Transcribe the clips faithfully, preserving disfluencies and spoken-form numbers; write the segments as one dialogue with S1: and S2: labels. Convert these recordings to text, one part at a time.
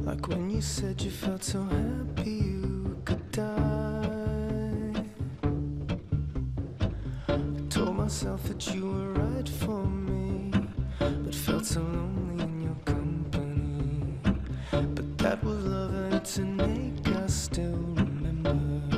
S1: Like when you said you felt so happy you could die. I told myself that you were right for me, but felt so lonely in your company. But that was love and it's an ache I still remember.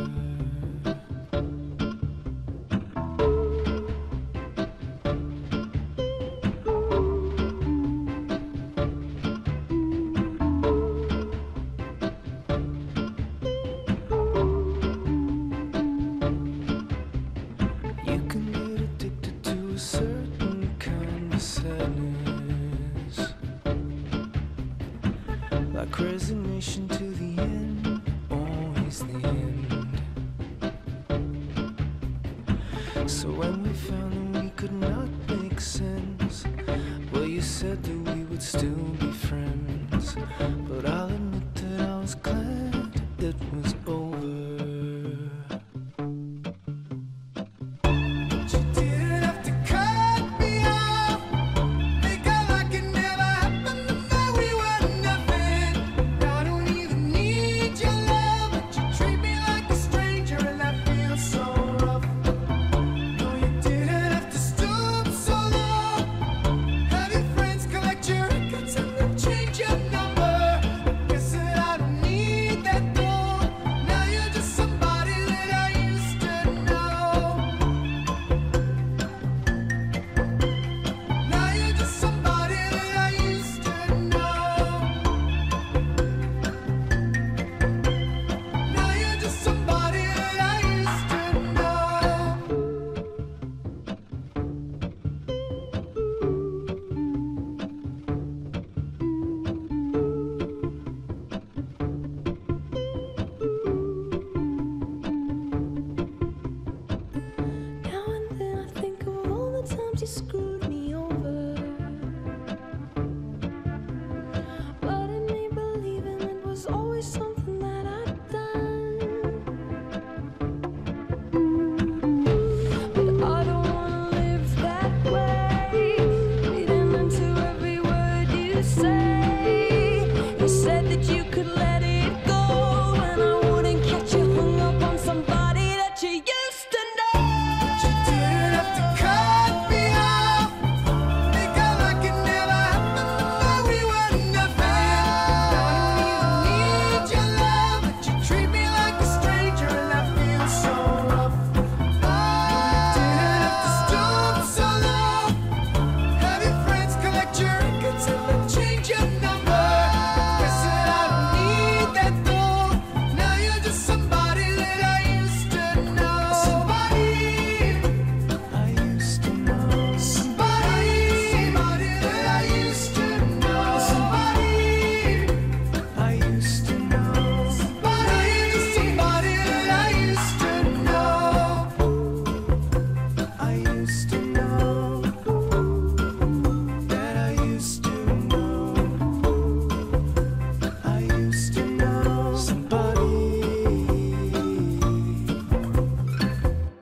S1: Certain kind of sadness, like resignation to the end, always the end. So when we found that we could not make sense, well, you said that we would still be friends. But I'll admit that I was glad it was